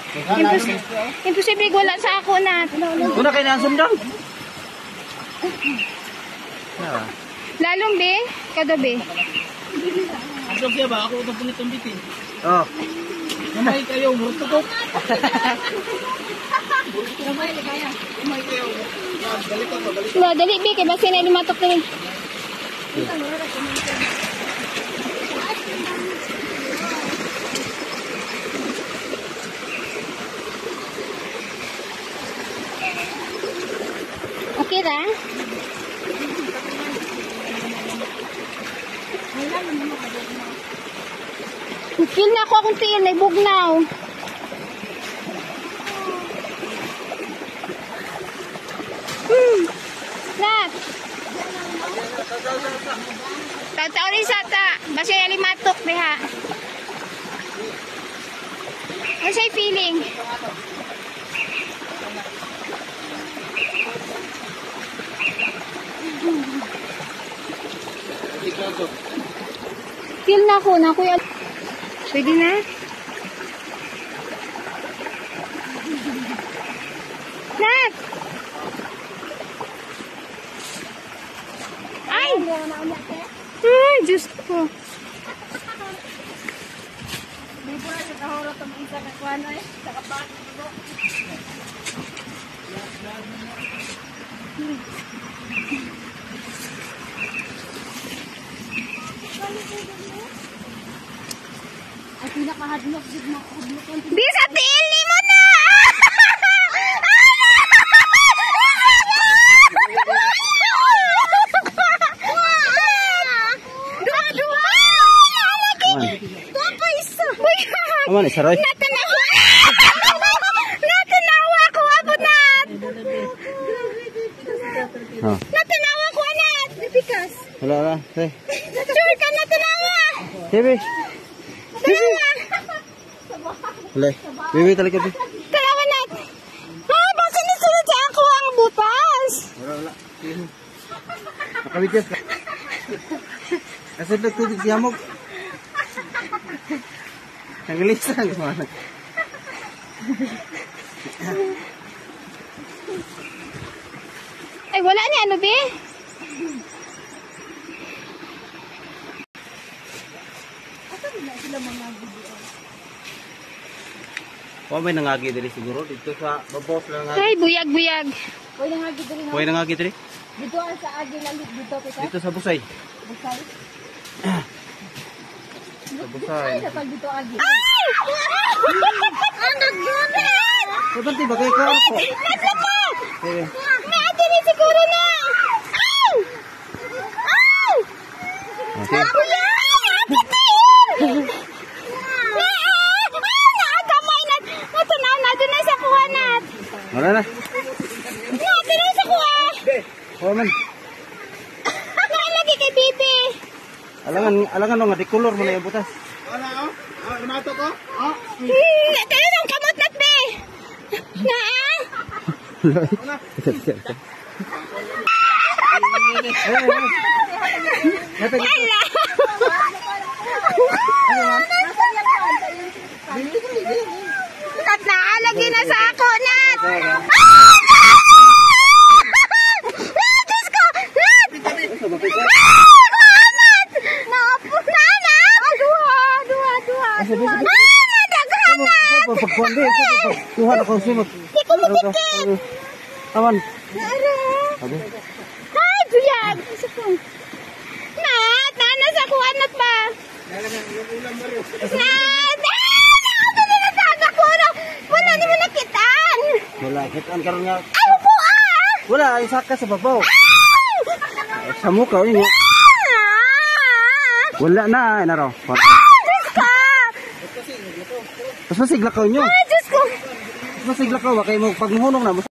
Imposible wala sa ako na. Kuna kay nasundang. Lalong be, kada be. Asok siya ba? Ako itong punitong bitin. Oh. Kamay kayo, murtukok. Wala, dali be, kaya basi na lumatok na rin. Okay ra? Feel na ako akong tiil, naibugnaw. Nat. Tao-tao rin sa ta. Basta yung limatok, beha. Ano sa'yo feeling? Feel na ako na kuya. Pwede na? Nat! Ay! Ay, Diyos ko. Bisa tiil ni mo na! Aman ni saray. Natanawa ko ako nat. Ha. Natanawa ko nat. Bikas. Wala na, say. Sure ka natanawa. Bibi. Wala. Bibi tali ka bi. Tanawa nat. Ah, basta ni sunod sa ako ang butas. Wala. Nakabigyan ka. Asal na tubig siyamog. Nangilisang mana. Ay, wala ni ano be? O may nangagi diri siguro dito sa babos lang nga. Ay, buyag-buyag. May nangagi diri. Dito sa agi lang dito kita. Dito sa busay. Busay. Sa busay. Dito agi. Ay! Ang naggunit! Pagkanti ba kayo ko? Nasa mo! Eh. May ate ni siguro na! Ay! Ay! Okay. Kuya! Naagamay na! Natunaw na doon na sa kuha nat! Wala na. Natin na sa kuha! O man. Naalagi kay Bibi! Alangan nga di color mo na yung butas. Ano? Lumato ko? Tayo ng kamot nat be! Naa! Ala! Nat naalagi na sa ako nat! Diyos ko! Nat! Tuhan ako sumot. Di ko matikit! Aman. Nara! Ay, buyag! Nat! Nasa kuha nat ba? Nat! Ito na natagak ko! Wala ni mo nakitaan! Wala, kitaan karon nga. Ay, po ah! Wala, isa ka sa babaw. Sa mukha, yun nga. Wala na, naro. Diyos ko! Mas masigla ka nyo. Ay, Diyos ko! Mas masigla ka, wakay mo pagmuhunong na.